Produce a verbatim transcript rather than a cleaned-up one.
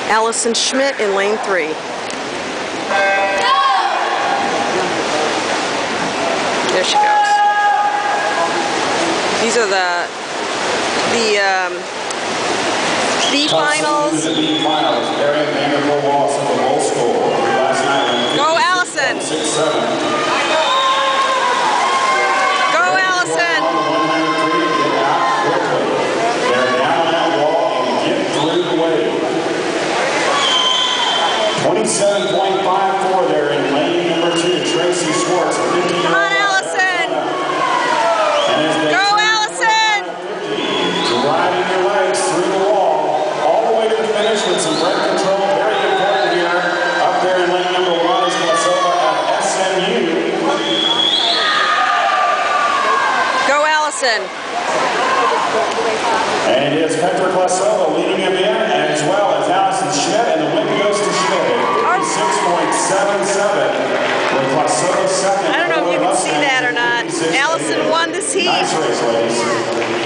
Alison Schmitt in lane three. There she goes. These are the the um, B finals. The B finals. Arian Vanderbilt loss of the low score last night. Go Alison! six seven. Go Alison! They're down that wall and get through the wave. twenty-seven point five four there in lane number two. Tracy Schwartz. Come on, Alison! Go, Alison! Driving your legs through the wall, all the way to the finish with some brake control. Very important here. Up there in lane number one is Masova at S M U. Go, Alison! And it is Petra Klasova leading him in, as well as Alison Schmitt, and the win goes to Schmitt at fifty-six point seven seven. With Klasova second. I don't know if you can see that or not. Alison won this heat. Nice race, ladies.